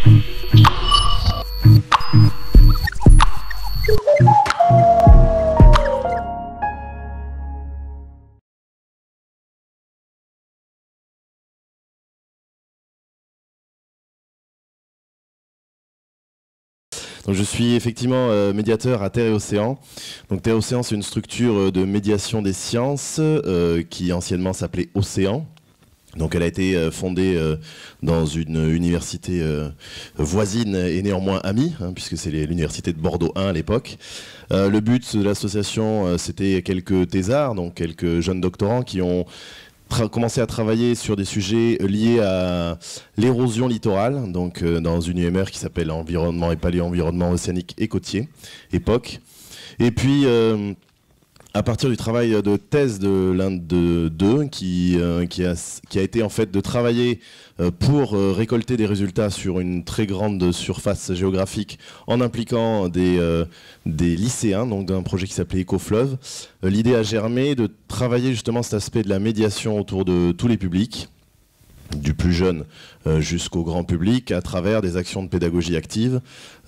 Donc je suis effectivement médiateur à Terre et Océan. Donc Terre et Océan, c'est une structure de médiation des sciences qui anciennement s'appelait Océan. Donc elle a été fondée dans une université voisine et néanmoins amie, hein, puisque c'est l'université de Bordeaux 1 à l'époque. Le but de l'association, c'était quelques thésards, donc quelques jeunes doctorants qui ont commencé à travailler sur des sujets liés à l'érosion littorale, donc dans une UMR qui s'appelle Environnement et Paléo-environnement océanique et côtier, EPOC. Et puis, à partir du travail de thèse de l'un d'eux, qui a été en fait de travailler pour récolter des résultats sur une très grande surface géographique en impliquant des lycéens, donc d'un projet qui s'appelait Écofleuve. L'idée a germé de travailler justement cet aspect de la médiation autour de tous les publics, du plus jeune jusqu'au grand public, à travers des actions de pédagogie active,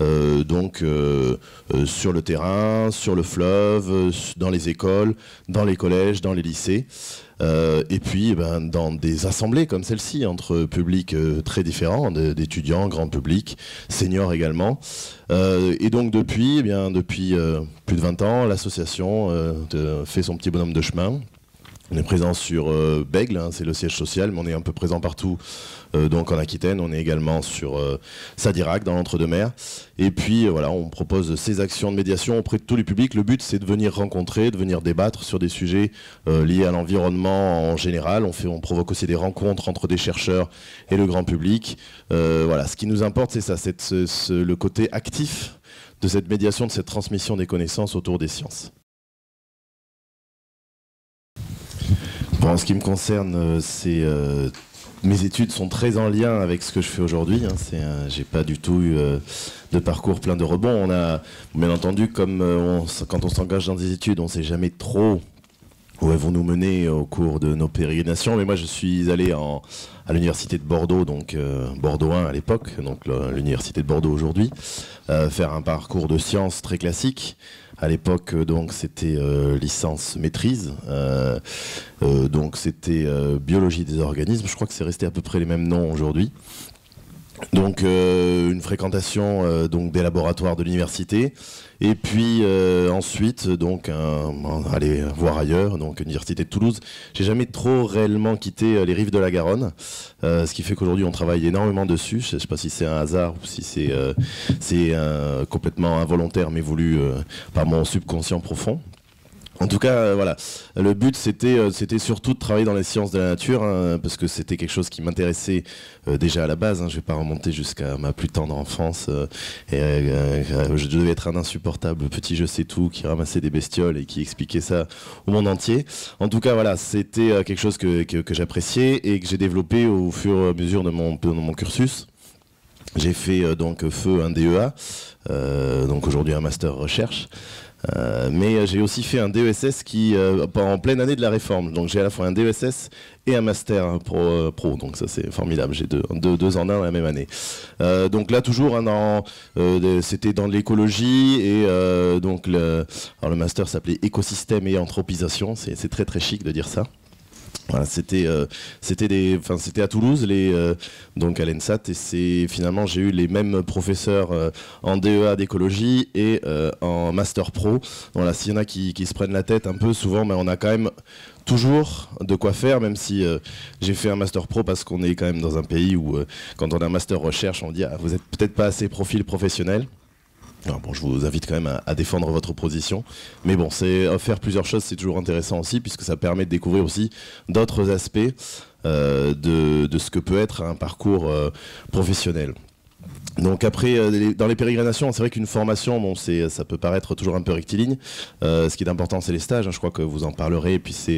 sur le terrain, sur le fleuve, dans les écoles, dans les collèges, dans les lycées, et puis dans des assemblées comme celle-ci, entre publics très différents, d'étudiants, grand public, seniors également. Et donc depuis plus de 20 ans, l'association fait son petit bonhomme de chemin. On est présent sur Bègle, hein, c'est le siège social, mais on est un peu présent partout donc en Aquitaine. On est également sur Sadirac, dans l'Entre-deux-Mers. Et puis voilà, on propose ces actions de médiation auprès de tous les publics. Le but, c'est de venir rencontrer, de venir débattre sur des sujets liés à l'environnement en général. On provoque aussi des rencontres entre des chercheurs et le grand public. Voilà, ce qui nous importe, c'est ça, c'est le côté actif de cette médiation, de cette transmission des connaissances autour des sciences. Bon, en ce qui me concerne, mes études sont très en lien avec ce que je fais aujourd'hui. Hein. J'ai pas du tout eu de parcours plein de rebonds. On a, bien entendu, comme quand on s'engage dans des études, on ne sait jamais trop où elles vont nous mener au cours de nos pérégrinations. Mais moi, je suis allé à l'université de Bordeaux, donc Bordeaux 1 à l'époque, donc l'université de Bordeaux aujourd'hui, faire un parcours de sciences très classique. À l'époque, donc, c'était licence maîtrise, donc c'était biologie des organismes. Je crois que c'est resté à peu près les mêmes noms aujourd'hui. Donc une fréquentation donc des laboratoires de l'université, et puis ensuite donc aller voir ailleurs, donc l'université de Toulouse. J'ai jamais trop réellement quitté les rives de la Garonne, ce qui fait qu'aujourd'hui on travaille énormément dessus. Je ne sais pas si c'est un hasard ou si c'est complètement involontaire mais voulu par mon subconscient profond. En tout cas, voilà. Le but, c'était surtout de travailler dans les sciences de la nature, hein, parce que c'était quelque chose qui m'intéressait déjà à la base. Hein. Je ne vais pas remonter jusqu'à ma plus tendre enfance. Je devais être un insupportable petit je sais tout qui ramassait des bestioles et qui expliquait ça au monde entier. En tout cas, voilà, c'était quelque chose que j'appréciais et que j'ai développé au fur et à mesure de mon cursus. J'ai fait donc un DEA, donc aujourd'hui un master recherche. Mais j'ai aussi fait un DESS qui en pleine année de la réforme. Donc j'ai à la fois un DESS et un master pro. Donc ça c'est formidable. J'ai deux en un dans la même année. Donc là toujours c'était dans l'écologie et donc le master s'appelait écosystème et anthropisation. C'est très très chic de dire ça. Voilà, c'était à Toulouse, donc à l'ENSAT, et finalement j'ai eu les mêmes professeurs en DEA d'écologie et en master pro. Voilà, s'il y en a qui se prennent la tête un peu, souvent, mais on a quand même toujours de quoi faire, même si j'ai fait un master pro parce qu'on est quand même dans un pays où quand on a un master recherche, on dit vous êtes peut-être pas assez profil professionnel. Alors bon, je vous invite quand même à défendre votre position, mais bon, faire plusieurs choses, c'est toujours intéressant aussi, puisque ça permet de découvrir aussi d'autres aspects de ce que peut être un parcours professionnel. Donc après, dans les pérégrinations, c'est vrai qu'une formation, bon, ça peut paraître toujours un peu rectiligne. Ce qui est important, c'est les stages. Hein, je crois que vous en parlerez. Et puis c'est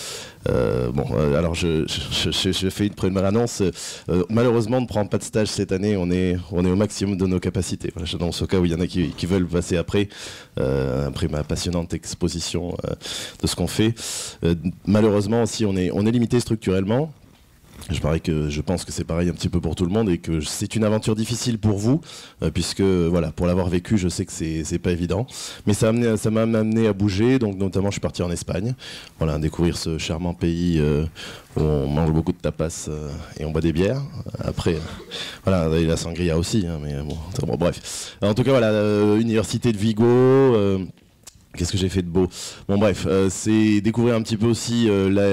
alors je fais une première annonce. Malheureusement, on ne prend pas de stage cette année. On est au maximum de nos capacités. Voilà, dans ce cas où il y en a qui veulent passer après ma passionnante exposition de ce qu'on fait. Malheureusement aussi, on est limité structurellement. Je pense que c'est pareil un petit peu pour tout le monde et que c'est une aventure difficile pour vous, puisque voilà, pour l'avoir vécu, je sais que c'est pas évident. Mais ça m'a amené à bouger, donc notamment je suis parti en Espagne, voilà, découvrir ce charmant pays où on mange beaucoup de tapas et on boit des bières. Après, voilà, et la sangria aussi, hein, mais bon, bref. En tout cas, voilà, université de Vigo. Qu'est-ce que j'ai fait de beau? Bon bref, c'est découvrir un petit peu aussi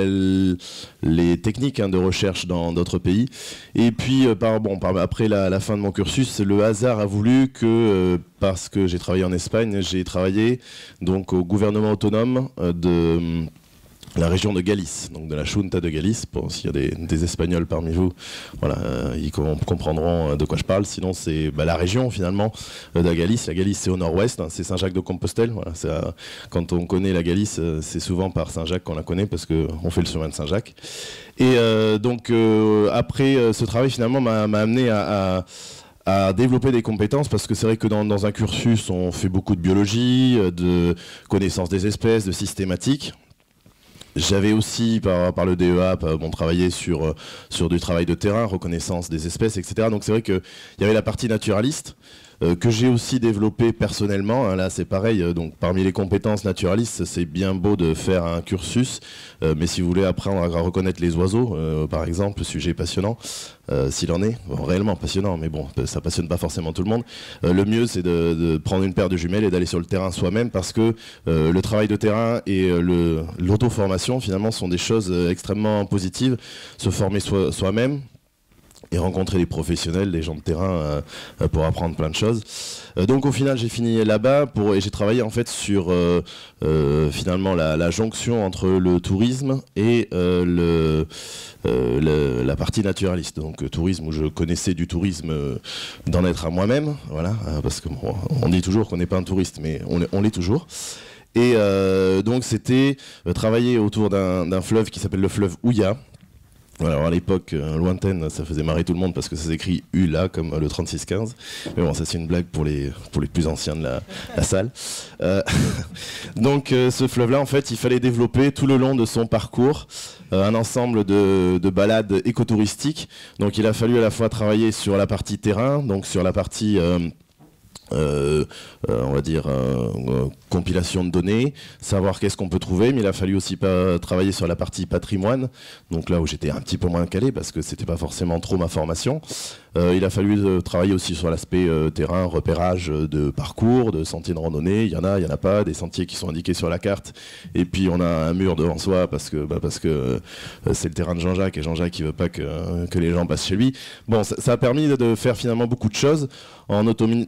les techniques de recherche dans d'autres pays. Et puis après la fin de mon cursus, le hasard a voulu que, parce que j'ai travaillé en Espagne, j'ai travaillé donc au gouvernement autonome de la région de Galice, donc de la Junta de Galice. Pour s'il y a des Espagnols parmi vous, voilà, ils comprendront de quoi je parle. Sinon, c'est la région finalement de la Galice. La Galice, c'est au nord-ouest, c'est Saint-Jacques-de-Compostelle. Voilà, quand on connaît la Galice, c'est souvent par Saint-Jacques qu'on la connaît parce qu'on fait le chemin de Saint-Jacques. Et après, ce travail finalement m'a amené à développer des compétences, parce que c'est vrai que dans un cursus, on fait beaucoup de biologie, de connaissance des espèces, de systématique. J'avais aussi, par le DEA, travaillé sur du travail de terrain, reconnaissance des espèces, etc. Donc c'est vrai qu'il y avait la partie naturaliste, que j'ai aussi développé personnellement. Hein, là, c'est pareil. Donc, parmi les compétences naturalistes, c'est bien beau de faire un cursus, mais si vous voulez apprendre à reconnaître les oiseaux, par exemple, sujet passionnant, s'il en est, réellement passionnant, mais bon, ça passionne pas forcément tout le monde. Le mieux, c'est de prendre une paire de jumelles et d'aller sur le terrain soi-même, parce que le travail de terrain et l'auto-formation, finalement, sont des choses extrêmement positives. Se former soi-même, et rencontrer les professionnels, les gens de terrain pour apprendre plein de choses. Donc au final, j'ai fini là-bas et j'ai travaillé en fait sur finalement la jonction entre le tourisme et la partie naturaliste. Donc tourisme où je connaissais du tourisme d'en être à moi-même, voilà, parce que bon, on dit toujours qu'on n'est pas un touriste, mais on l'est toujours. Et donc c'était travailler autour d'un fleuve qui s'appelle le fleuve Ouya. Voilà, alors à l'époque lointaine, ça faisait marrer tout le monde parce que ça s'écrit ULA comme le 3615. Mais bon, ça c'est une blague pour les plus anciens de la salle. Donc ce fleuve-là, en fait, il fallait développer tout le long de son parcours un ensemble de balades écotouristiques. Donc il a fallu à la fois travailler sur la partie terrain, donc sur la partie on va dire compilation de données, savoir qu'est-ce qu'on peut trouver, mais il a fallu aussi travailler sur la partie patrimoine, donc là où j'étais un petit peu moins calé parce que c'était pas forcément trop ma formation. Il a fallu travailler aussi sur l'aspect terrain, repérage de parcours, de sentiers de randonnée, il y en a pas, des sentiers qui sont indiqués sur la carte, et puis on a un mur devant soi parce que c'est le terrain de Jean-Jacques, et Jean-Jacques il veut pas que les gens passent chez lui. Bon, ça a permis de faire finalement beaucoup de choses en autonomie.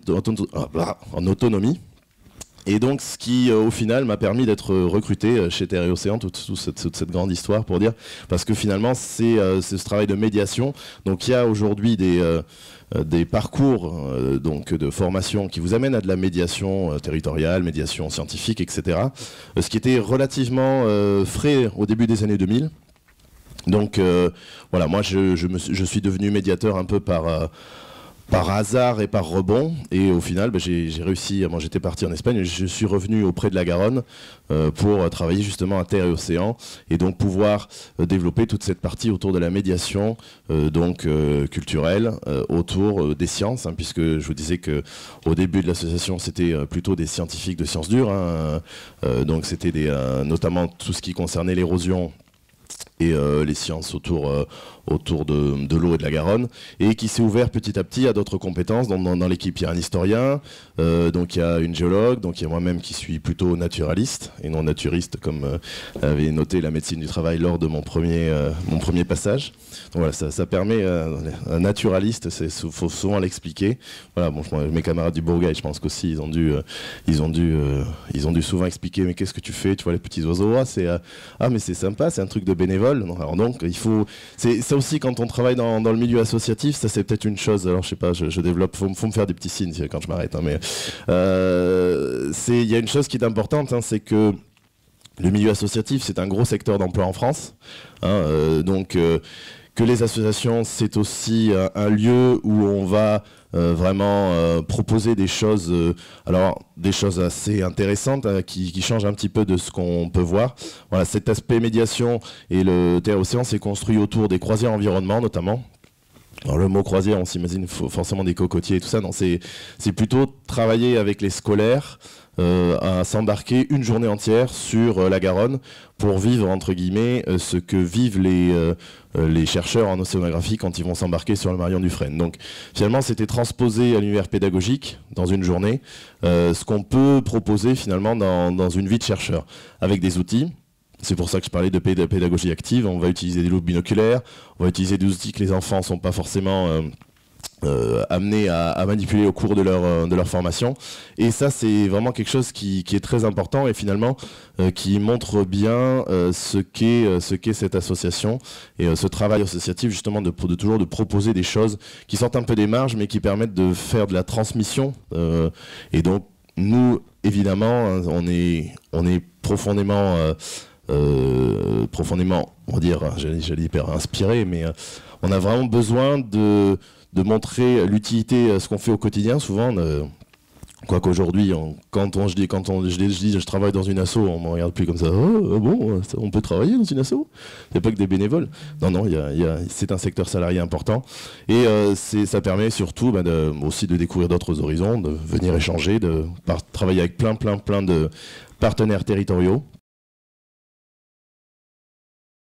Et donc ce qui au final m'a permis d'être recruté chez Terre et Océan, toute cette grande histoire pour dire, parce que finalement c'est ce travail de médiation. Donc il y a aujourd'hui des parcours donc de formation qui vous amènent à de la médiation territoriale, médiation scientifique, etc. Ce qui était relativement frais au début des années 2000. Donc voilà, moi je suis devenu médiateur un peu par hasard et par rebond, et au final j'ai réussi. Moi j'étais parti en Espagne et je suis revenu auprès de la Garonne pour travailler justement à Terre et Océan, et donc pouvoir développer toute cette partie autour de la médiation culturelle autour des sciences, puisque je vous disais que au début de l'association c'était plutôt des scientifiques de sciences dures, donc c'était notamment tout ce qui concernait l'érosion et les sciences autour de l'eau et de la Garonne, et qui s'est ouvert petit à petit à d'autres compétences. Dans l'équipe, il y a un historien, donc il y a une géologue, donc il y a moi-même qui suis plutôt naturaliste et non naturiste, comme avait noté la médecine du travail lors de mon premier passage. Donc voilà, ça permet, un naturaliste, faut souvent l'expliquer. Voilà, bon, mes camarades du Bourgogne, je pense qu'aussi ils ont dû souvent expliquer, mais qu'est-ce que tu fais, tu vois les petits oiseaux, mais c'est sympa, c'est un truc de bénévole. Alors donc il faut, c'est ça aussi quand on travaille dans le milieu associatif, ça c'est peut-être une chose. Alors je sais pas, je développe, faut me faire des petits signes quand je m'arrête, mais il y a une chose qui est importante, c'est que le milieu associatif c'est un gros secteur d'emploi en France, donc que les associations, c'est aussi un lieu où on va vraiment proposer des choses, alors des choses assez intéressantes qui changent un petit peu de ce qu'on peut voir. Voilà, cet aspect médiation et le Terre Océan s'est construit autour des croisières environnement notamment. Alors le mot croisière, on s'imagine forcément des cocotiers et tout ça. Non, c'est plutôt travailler avec les scolaires à s'embarquer une journée entière sur la Garonne pour vivre, entre guillemets, ce que vivent les chercheurs en océanographie quand ils vont s'embarquer sur le Marion Dufresne. Donc finalement, c'était transposé à l'univers pédagogique dans une journée, ce qu'on peut proposer finalement dans une vie de chercheur, avec des outils. C'est pour ça que je parlais de pédagogie active. On va utiliser des loupes binoculaires, on va utiliser des outils que les enfants ne sont pas forcément amenés à manipuler au cours de leur formation. Et ça, c'est vraiment quelque chose qui est très important et finalement qui montre bien ce qu'est cette association et ce travail associatif justement de toujours de proposer des choses qui sortent un peu des marges mais qui permettent de faire de la transmission. Et donc, nous, évidemment, on est profondément... on va dire, j'allais dire inspiré, mais on a vraiment besoin de montrer l'utilité, ce qu'on fait au quotidien. Souvent, quoique aujourd'hui, quand je dis je travaille dans une asso, on ne me regarde plus comme ça. Oh, bon, on peut travailler dans une asso? C'est pas que des bénévoles. Non, c'est un secteur salarié important. Et ça permet surtout aussi de découvrir d'autres horizons, de venir échanger, de travailler avec plein de partenaires territoriaux.